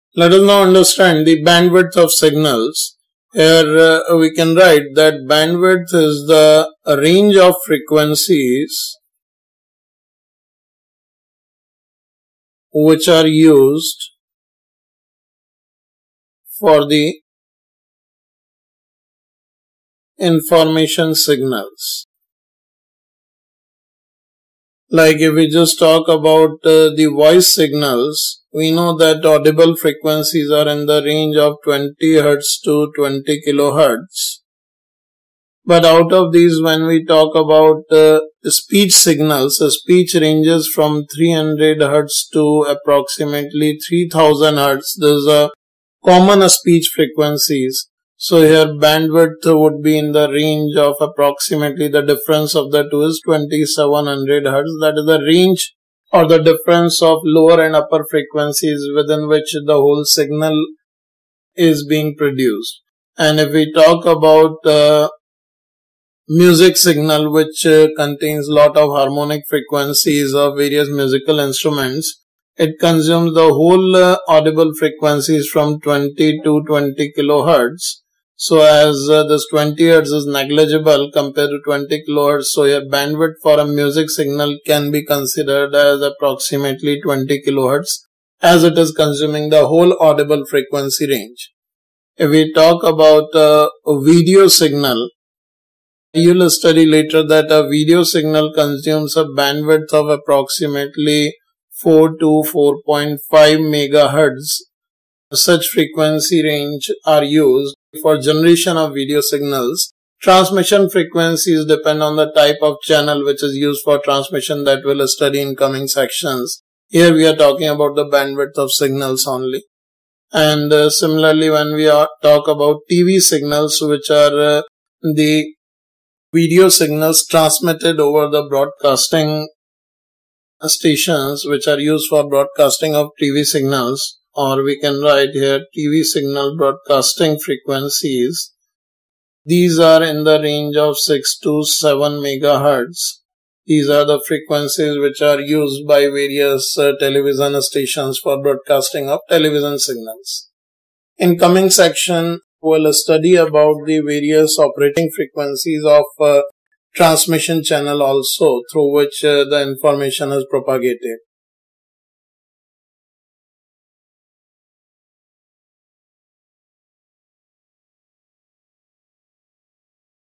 Let us now understand the bandwidth of signals. Here we can write that bandwidth is the range of frequencies which are used for the information signals. Like if we just talk about the voice signals, we know that audible frequencies are in the range of 20 Hz to 20 kHz. But out of these, when we talk about speech signals, speech ranges from 300 Hz to approximately 3000 Hz. This is a common speech frequencies. So here bandwidth would be in the range of approximately, the difference of the two is 2700 Hz. That is the range or the difference of lower and upper frequencies within which the whole signal is being produced. And if we talk about music signal, which contains lot of harmonic frequencies of various musical instruments, it consumes the whole audible frequencies from 20 to 20 kHz. So as this 20 Hz is negligible compared to 20 kHz, so your bandwidth for a music signal can be considered as approximately 20 kHz, as it is consuming the whole audible frequency range. If we talk about a video signal, you will study later that a video signal consumes a bandwidth of approximately 4 to 4.5 megahertz. Such frequency range are used for generation of video signals. Transmission frequencies depend on the type of channel which is used for transmission, that we'll study in coming sections. Here we are talking about the bandwidth of signals only. And similarly, when we talk about TV signals, which are the video signals transmitted over the broadcasting stations which are used for broadcasting of TV signals, or we can write here TV signal broadcasting frequencies. These are in the range of 6 to 7 megahertz. These are the frequencies which are used by various television stations for broadcasting of television signals. In coming section, we'll study about the various operating frequencies of transmission channel also, through which the information is propagated.